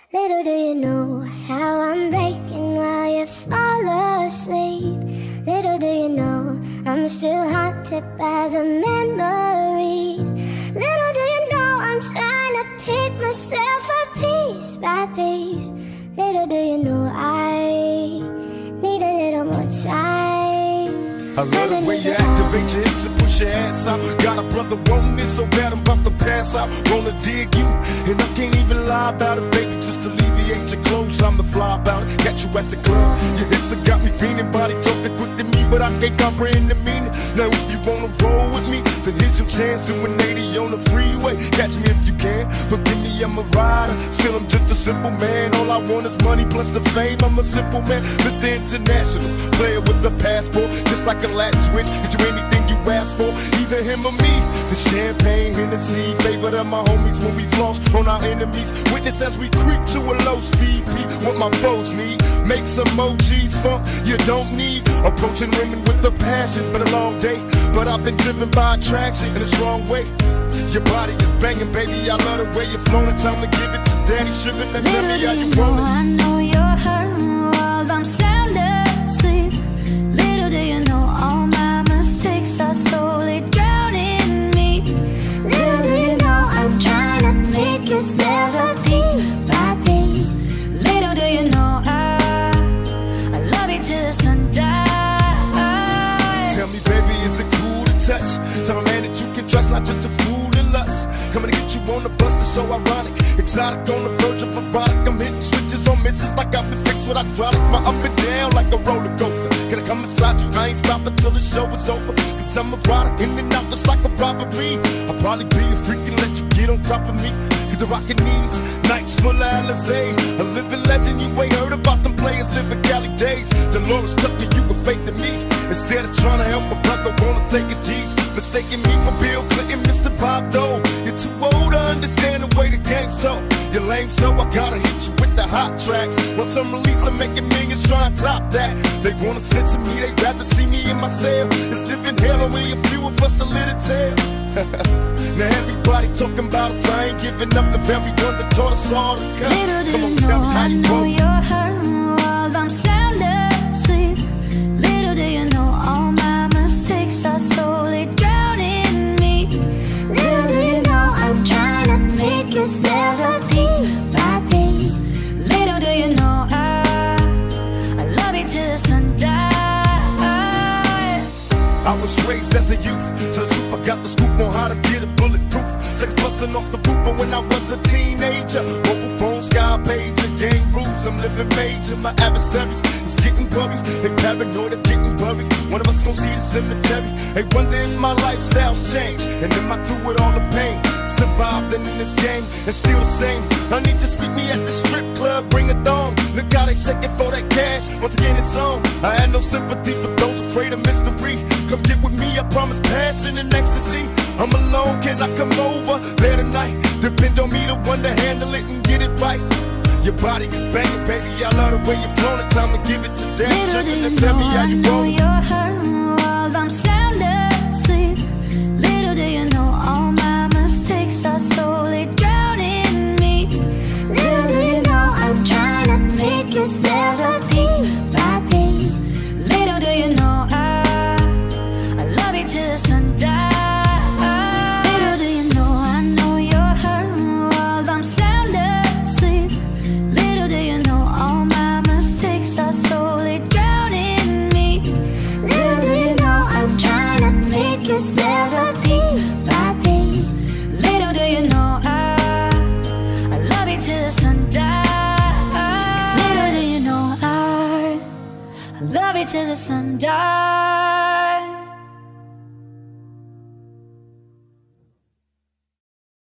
Little do you know how I'm breaking while you fall asleep. Little do you know I'm still haunted by the memories. Little do you know I'm trying to pick myself up piece by piece. Little do you know I need a little more time. I love the way you activate your hips and push your ass out. Got a brother wanting it so bad I'm about to pass out. Wanna dig you, and I can't even lie about it, baby. Just alleviate your clothes, I'm the fly about it. Catch you at the club, your hips have got me fiending. Body talking quick to me, but I can't comprehend the meaning. Now if you wanna roll with me, then here's your chance. Doing 80 on the freeway. Catch me if you can, forgive me, I'm a rider. Still I'm just a simple man. All I want is money plus the fame. I'm a simple man, Mr. International, player with a passport. Just like a Latin switch, get you anything you ask for, either him or me. The champagne, Hennessy, favorite of my homies when we floss on our enemies. Witness as we creep to a low speed, beat what my foes need. Make some emojis, funk you don't need. Approaching women with a passion, been a long day, but I've been driven by attraction in a strong way. Your body is banging, baby, I love the way you're flowing. Time to give it to Daddy Sugar, now tell me how you want it. I know you're hurting while I'm sound asleep. Little do you know all my mistakes are slowly drowning me. Little do you know I'm trying to make yourself a piece by piece. Little do you know I love you till the sun dies. Tell me, baby, is it cool to touch? Tell a man that you can trust, not just a fool in lust. Coming to get you on the bus is so ironic. Exotic on the verge of erotic. I'm hitting switches on misses like I've been fixed with hydraulics. My up and down like a roller coaster. Can I come inside you? I ain't stopping till the show is over. Cause I'm a rider in and out just like a robbery. I'll probably be a freak and let you get on top of me. Cause the rockin' these nights full of Alizé. A living legend, you ain't heard about them players living Cali days. Dolores Tucker, you were fake to me. Instead of trying to help a brother, wanna take his G's. Mistaking me for Bill Clinton, Mr. Bob Dole. You're too old to understand the way the game's told. You're lame, so I gotta hit you with the hot tracks. Once I'm released, I'm making millions, try and top that. They wanna censor me, they'd rather see me in my cell. It's living hell, only a few of us a little tale. Now everybody talking about us, I ain't giving up. The very one that taught us all to cuss. Come on, tell me how you know want. you're hurting while I'm sound asleep. Little do you know all my mistakes are slowly drowning me. Little do you know I'm trying to make yourself a piece by piece. Little do you know I love you till the sun dies. I was raised as a youth. Tell the truth, I got the scoop on how to get it bulletproof. Sex busting off the roof, but when I was a teenager, mobile phone, sky pager, gang rules, I'm living major. My adversaries is getting worried. They paranoid, they're getting worried. One of us gon' see the cemetery. They wonder if my lifestyle's changed, and am I through with all the pain? Survived and in this game, and still the same. I need you to speak me at the strip club, bring a thong. Look how they shaking for that cash. Once again, it's on. I had no sympathy for those afraid of mystery. Come get with me, I promise passion and ecstasy. I'm alone, can I come over there tonight? Depend on me, the one to handle it and get it right. Your body is banging, baby, I love the way you're flowing. Time to give it to Daddy Sugar, now tell me how you want it. You're hurting while I'm sound asleep. Little do you know all my mistakes are slowly drowning me. Little do you know I'm trying to make yourself a piece by piece. Little do you know I love you till the sun dies. Little do you know I know you're hurting while I'm sound asleep. Little do you know all my mistakes are slowly drowning me. Little do you know I'm trying to make yourself a piece by piece. Little do you know I love you till the sun dies. Little do you know I love you till the sun dies.